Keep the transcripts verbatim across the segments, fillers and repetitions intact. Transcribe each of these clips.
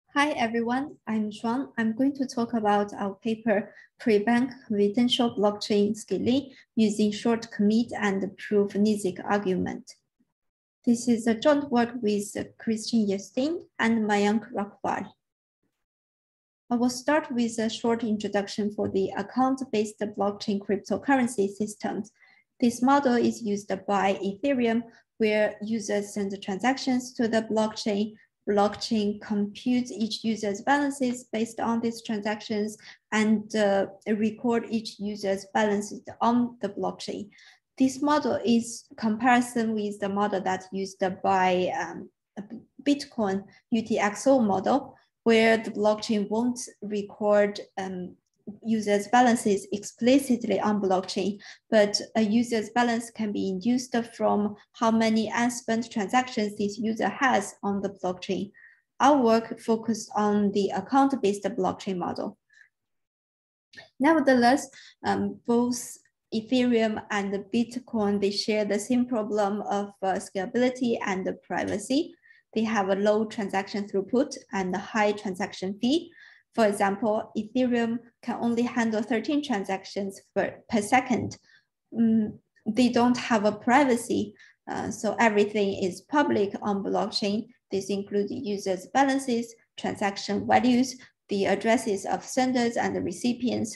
Hi everyone, I'm Shuang. I'm going to talk about our paper, PriBank Confidential Blockchain Scaling using short commit and proof N I Z K argument. This is a joint work with Christian Yestin and Mayank Rakwal. I will start with a short introduction for the account-based blockchain cryptocurrency systems. This model is used by Ethereum, where users send transactions to the blockchain. Blockchain computes each user's balances based on these transactions and uh, record each user's balances on the blockchain. This model is comparison with the model that's used by um, Bitcoin U T X O model, where the blockchain won't record um, users' balances explicitly on blockchain, but a user's balance can be induced from how many unspent transactions this user has on the blockchain. Our work focused on the account-based blockchain model. Nevertheless, um, both Ethereum and Bitcoin, they share the same problem of uh, scalability and privacy. They have a low transaction throughput and a high transaction fee. For example, Ethereum can only handle thirteen transactions per, per second. Mm, they don't have a privacy, uh, so everything is public on blockchain. This includes users' balances, transaction values, the addresses of senders and the recipients.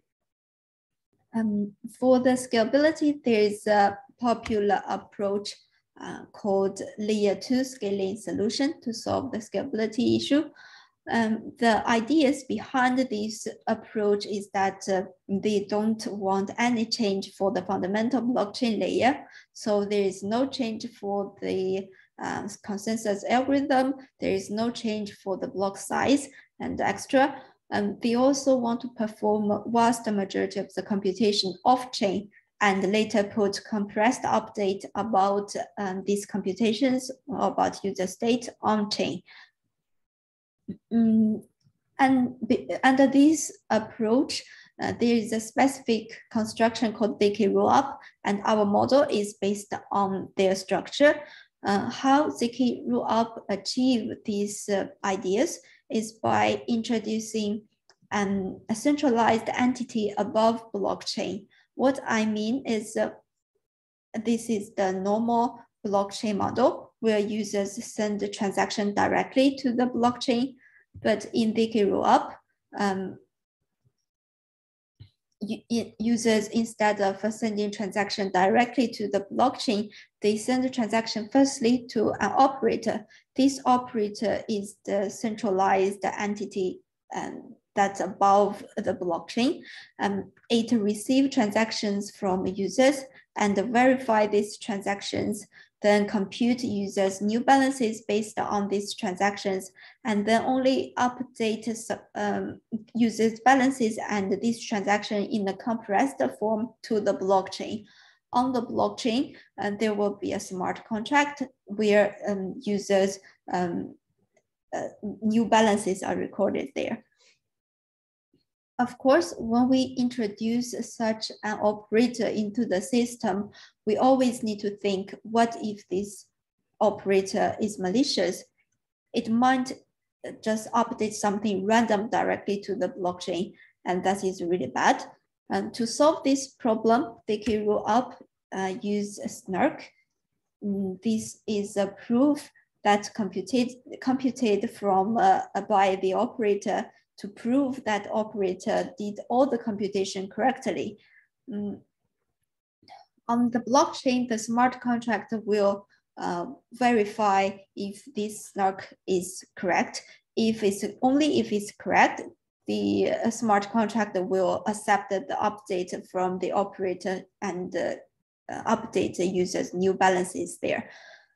Um, for the scalability, there is a popular approach uh, called layer two scaling solution to solve the scalability issue. Um, the ideas behind this approach is that uh, they don't want any change for the fundamental blockchain layer. So there is no change for the uh, consensus algorithm. There is no change for the block size and extra. And they also want to perform a vast majority of the computation off-chain and later put compressed update about um, these computations or about user state on-chain. Mm, and be, under this approach, uh, there is a specific construction called decay rollup, and our model is based on their structure. Uh, how decay rollup achieve these uh, ideas is by introducing um, a centralized entity above blockchain. What I mean is uh, this is the normal blockchain model where users send the transaction directly to the blockchain. But in decay rollup, um, users, instead of sending transaction directly to the blockchain, they send the transaction firstly to an operator. This operator is the centralized entity um, that's above the blockchain. Um, it receives transactions from users and verify these transactions, then compute users' new balances based on these transactions, and then only update um, users' balances and this transaction in a compressed form to the blockchain. On the blockchain, uh, there will be a smart contract where um, users' um, uh, new balances are recorded there. Of course, when we introduce such an operator into the system, we always need to think, what if this operator is malicious? It might just update something random directly to the blockchain, and that is really bad. And to solve this problem, they can roll up, uh, use a snark. This is a proof that computed, computed from uh, by the operator to prove that operator did all the computation correctly. Mm. On the blockchain, the smart contract will uh, verify if this snark is correct. If it's only if it's correct, the uh, smart contract will accept the update from the operator and uh, uh, update the user's new balances there.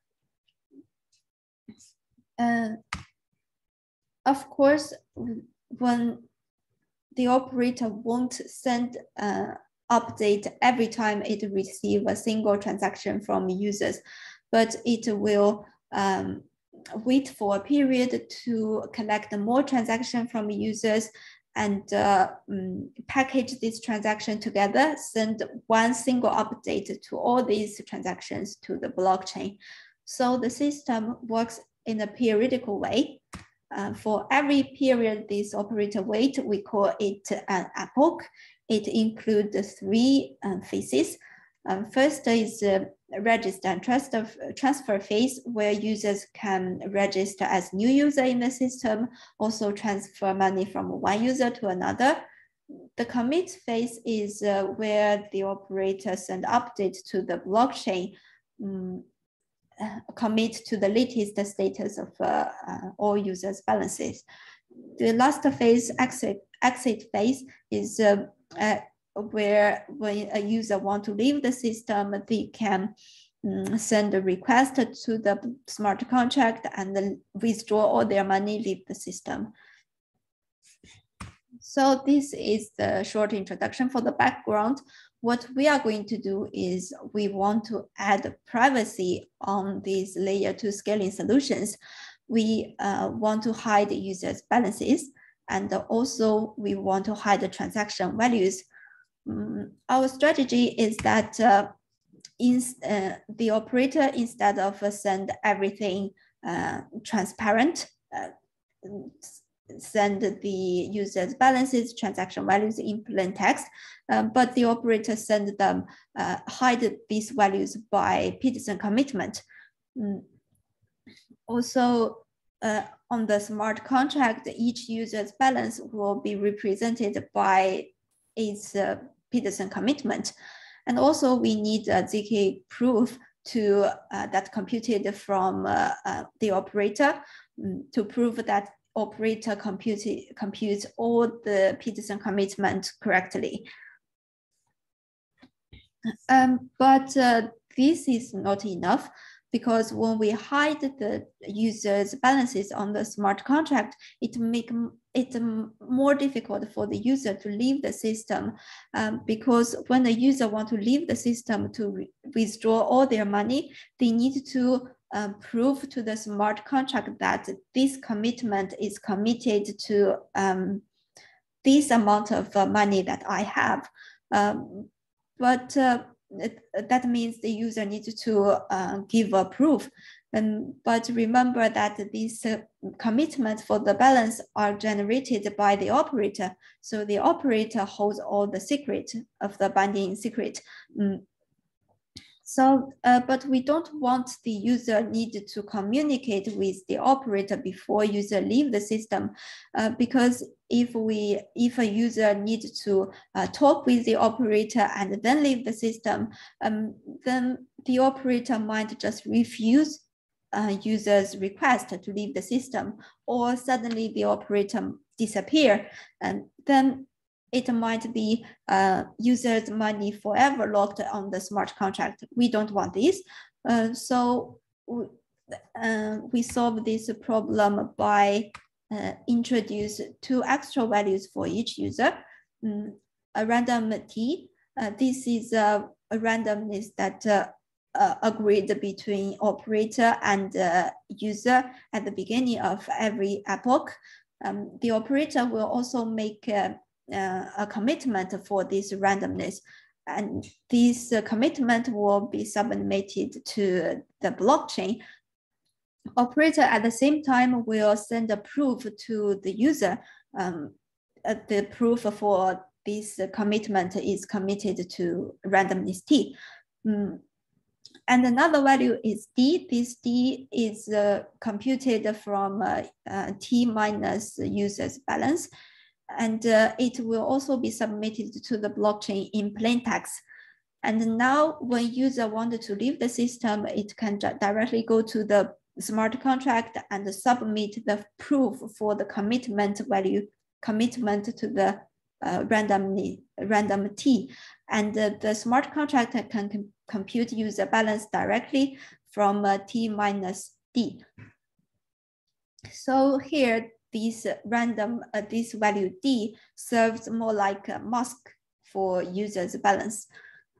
Uh, of course, when the operator won't send uh, update every time it receives a single transaction from users, but it will um, wait for a period to collect more transactions from users and uh, um, package this transaction together, send one single update to all these transactions to the blockchain. So the system works in a periodical way. Uh, for every period this operator wait, we call it an epoch. It includes three uh, phases. Um, first is uh, register and transfer, transfer phase, where users can register as new user in the system, also transfer money from one user to another. The commit phase is uh, where the operator send update to the blockchain, um, uh, commit to the latest status of uh, uh, all users' balances. The last phase, exit, exit phase, is uh, uh, where when a user want to leave the system, they can um, send a request to the smart contract and withdraw all their money, leave the system. So this is the short introduction. For the background, what we are going to do is we want to add privacy on these layer two scaling solutions. We uh, want to hide users' balances, and also we want to hide the transaction values. Um, our strategy is that uh, in, uh, the operator, instead of uh, send everything uh, transparent, uh, send the user's balances, transaction values in plain text, uh, but the operator send them, uh, hide these values by Peterson commitment. Mm. Also, uh, on the smart contract, each user's balance will be represented by its uh, Peterson commitment. And also we need a Z K proof to uh, that computed from uh, uh, the operator um, to prove that operator compute, computes all the Peterson commitment correctly. Um, but uh, this is not enough, because when we hide the user's balances on the smart contract, it makes it more difficult for the user to leave the system, um, because when the user wants to leave the system to withdraw all their money, they need to uh, prove to the smart contract that this commitment is committed to um, this amount of uh, money that I have. Um, but uh, it, that means the user needs to uh, give a proof. Um, but remember that these uh, commitments for the balance are generated by the operator. So the operator holds all the secret of the binding secret. Um, So, uh, but we don't want the user need to communicate with the operator before user leave the system, uh, because if we, if a user needs to uh, talk with the operator and then leave the system, um, then the operator might just refuse uh, user's request to leave the system, or suddenly the operator disappear, and then it might be uh, users' money forever locked on the smart contract. We don't want this. Uh, so uh, we solve this problem by uh, introduce two extra values for each user. Um, a random T. Uh, this is a, a randomness that uh, uh, agreed between operator and uh, user at the beginning of every epoch. Um, the operator will also make uh, Uh, a commitment for this randomness, and this uh, commitment will be submitted to the blockchain. Operator at the same time will send a proof to the user. Um, uh, the proof for this uh, commitment is committed to randomness T. Um, and another value is D. This D is uh, computed from uh, uh, T minus user's balance. And uh, it will also be submitted to the blockchain in plain text. And now when user wanted to leave the system, it can directly go to the smart contract and submit the proof for the commitment value, commitment to the uh, random, random T. And uh, the smart contract can com compute user balance directly from uh, T minus D. So here, this random, uh, this value D serves more like a mask for user's balance.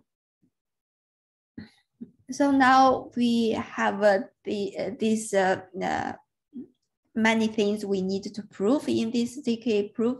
So now we have uh, the uh, these uh, uh, many things we need to prove in this Z K proof.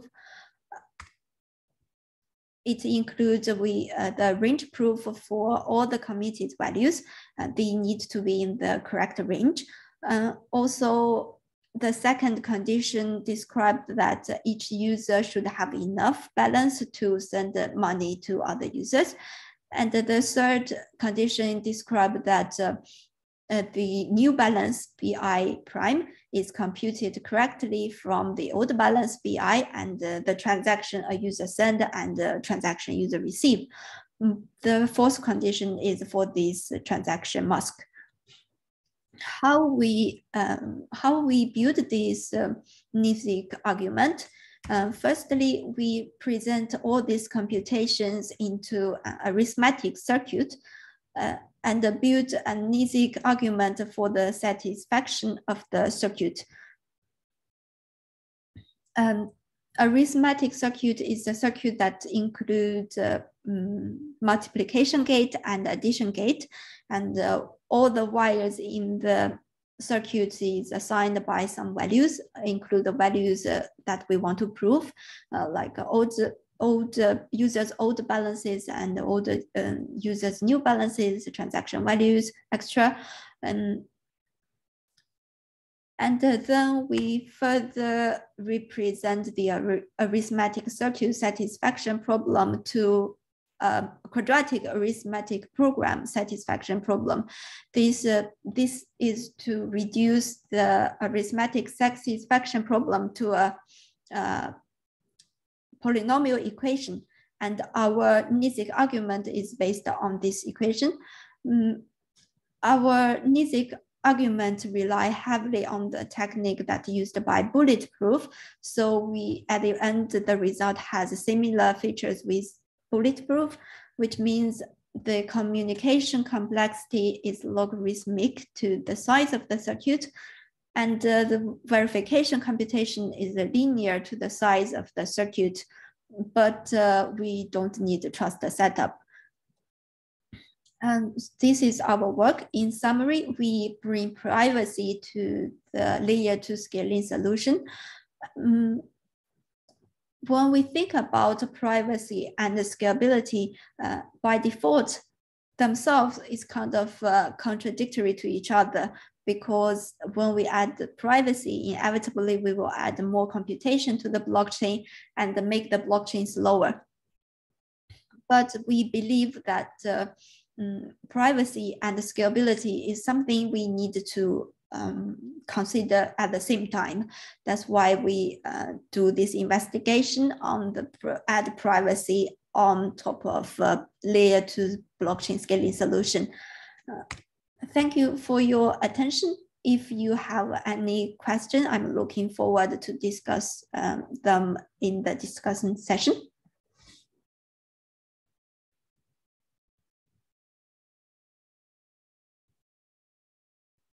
It includes we uh, the range proof for all the committed values. Uh, they need to be in the correct range. Uh, also, the second condition described that each user should have enough balance to send money to other users. And the third condition described that uh, uh, the new balance B I prime is computed correctly from the old balance B I and uh, the transaction a user send and the transaction user receive. The fourth condition is for this transaction mask. How we um, how we build this uh, N I Z K argument. Uh, firstly, we present all these computations into an arithmetic circuit uh, and build a N I Z K argument for the satisfaction of the circuit. Um, arithmetic circuit is a circuit that includes uh, um, multiplication gate and addition gate, and uh, all the wires in the circuit is assigned by some values, include the values uh, that we want to prove, uh, like old, old uh, users' old balances and old uh, users' new balances, transaction values, extra. And, and uh, then we further represent the ar arithmetic circuit satisfaction problem to a quadratic arithmetic program satisfaction problem. This, uh, this is to reduce the arithmetic satisfaction problem to a, a polynomial equation. And our N I Z K argument is based on this equation. Um, our N I Z K argument rely heavily on the technique that used by bulletproof. So we, at the end, the result has similar features with bulletproof, which means the communication complexity is logarithmic to the size of the circuit, and uh, the verification computation is linear to the size of the circuit, but uh, we don't need to trust the setup. And this is our work. In summary, we bring privacy to the layer two scaling solution. Um, when we think about privacy and scalability, uh, by default, themselves is kind of uh, contradictory to each other, because when we add privacy, inevitably we will add more computation to the blockchain and make the blockchain slower. But we believe that uh, um, privacy and scalability is something we need to Um, consider at the same time. That's why we uh, do this investigation on the add privacy on top of uh, layer two blockchain scaling solution. Uh, thank you for your attention. If you have any question, I'm looking forward to discuss um, them in the discussion session.